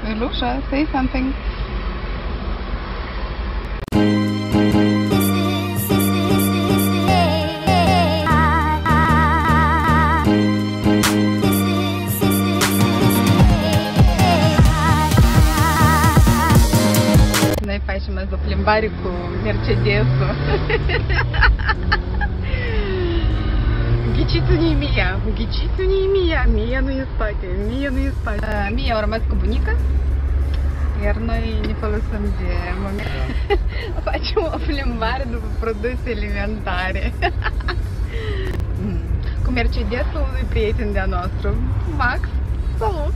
Ilusha, say something. Noi facem azi o plimbare cu Mercedes-ul. Ghiciți-ne Mia, Mia nu e spate, Mia a rămas cu bunica, iar noi ne folosim de moment. Facem o plimbare după produse alimentare. Cu Mercedes-ul unui prieten de-a nostru, Max. Salut!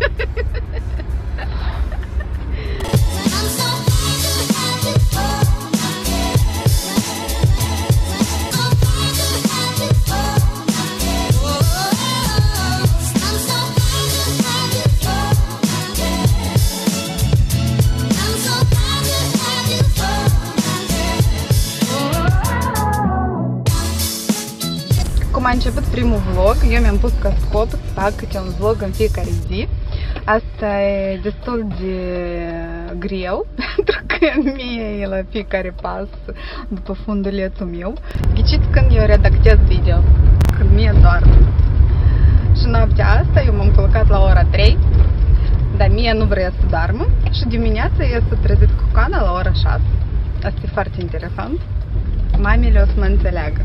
Cum a început primul vlog, eu mi-am pus ca scop să fac câte un vlog în fiecare zi. Asta e destul de greu, pentru că mie e la fiecare pas după fundulețul meu. Ghiciți când eu redactez video, când mie doarme. Și noaptea asta eu m-am culcat la ora 3, dar mie nu vrea să doarmă. Și dimineața eu s-a trezit cu Cana la ora 6. Asta e foarte interesant. Mamele o să mă înțeleagă.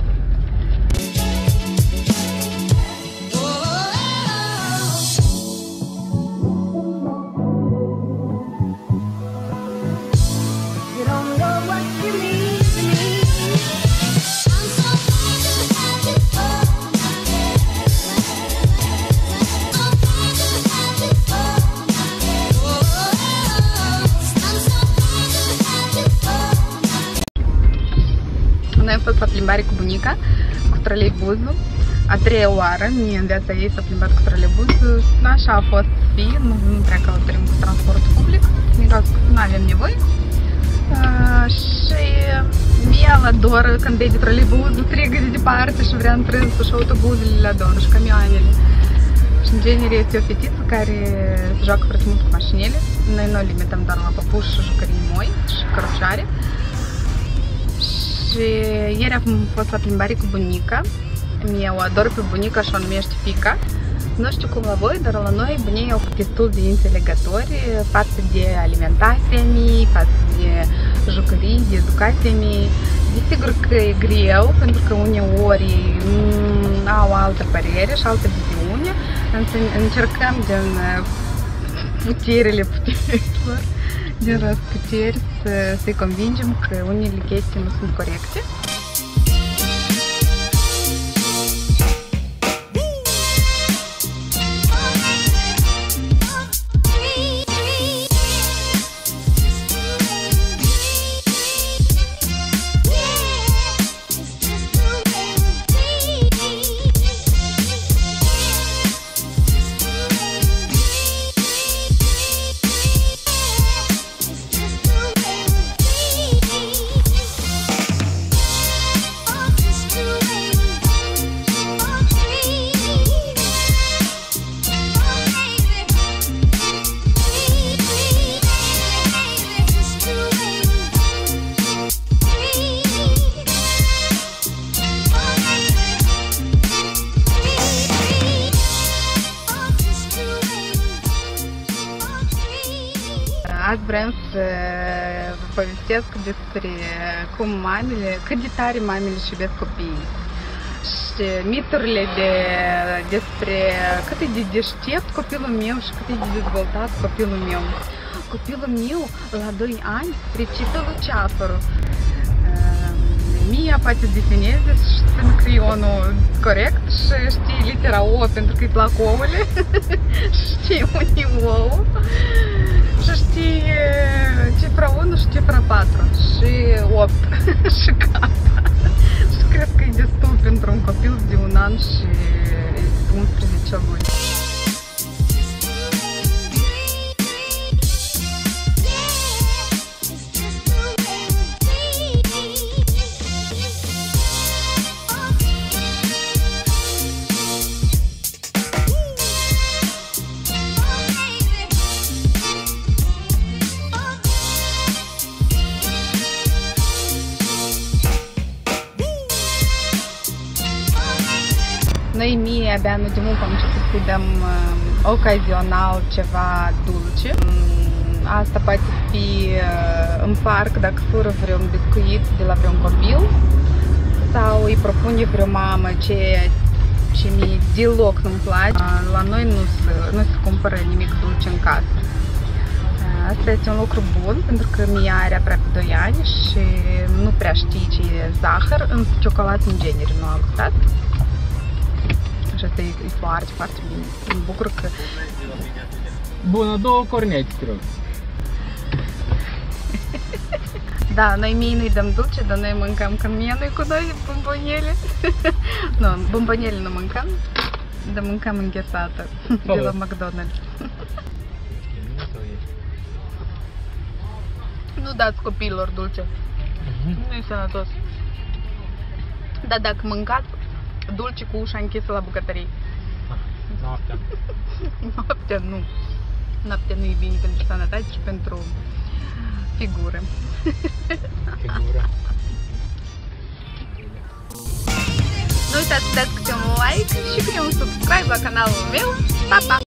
Noi am fost la plimbare cu bunica, cu troleibuzul, a treia oară, mie în viața ei s-a plimbat cu troleibuzul, așa a fost să fie, nu prea călătorim cu transportul public, din cauza că nu avem nevoie. Și mie la doră, când vede troleibuzul, strigă de departe și vrea întrânsul și autobuzele la doră și camioanele. Și în genere este o fetiță care se joacă foarte mult cu mașinile, noi nu o limităm doar la păpuși și jucării moi și cărucioare. Și ieri am fost la plimbare cu bunica. Mie o ador pe bunica și o numește Fica. Nu știu cum la voi, dar la noi bunii au fost destul de înțelegători față de alimentația mea, față de jucării, de educația mea. Desigur că e greu, pentru că uneori au altă părere și altă viziune, însă încercăm din puterile puterilor, din răsputeri, să-i convingem că unele chestii nu sunt corecte. Azi vrem să vă povestesc despre cum mamele, cât de tare mamele își iubesc copiii. Și miturile despre cât e de deștept copilul meu și cât e de dezvoltat copilul meu. Copilul meu, la 2 ani, recită Luceafărul. Mia poate să deseneze și ține creionul corect și știe litera O pentru că îi plac ouăle. Știe unii ouă. Și știe cifra 1 și cifra 4 și 8 și gata. Și cred că e destul pentru un copil de 1 an și 11 luni. Noi mie abia nu de mult am început să-i dăm ocazional ceva dulce. Asta poate fi în parc dacă fură vreun biscuit de la vreun copil sau îi propune vreo mamă ce mie deloc nu-mi place. La noi nu se cumpără nimic dulce în casă. Asta este un lucru bun pentru că Mia are aproape 2 ani și nu prea știe ce e zahăr, însă ciocolată în genere nu a gustat. Și asta e foarte, foarte bine. Mă bucur că... Bună, 2 corneți, te rog. Da, noi Mie nu-i dăm dulce, dar noi mâncăm, că Mia nu-i cu noi bomboniele. Nu, bomboniele nu mâncăm, dar mâncăm înghețată de la McDonald's. Nu dați copiilor dulce, nu-i sănătos. Dar dacă mâncați dulce cu ușa închisă la bucătărie. Noaptea. Noaptea nu. Noaptea nu e bine pentru sănătate și pentru figură. Figură. Nu uitați să dați câte un like și câte un subscribe la canalul meu. Pa, pa!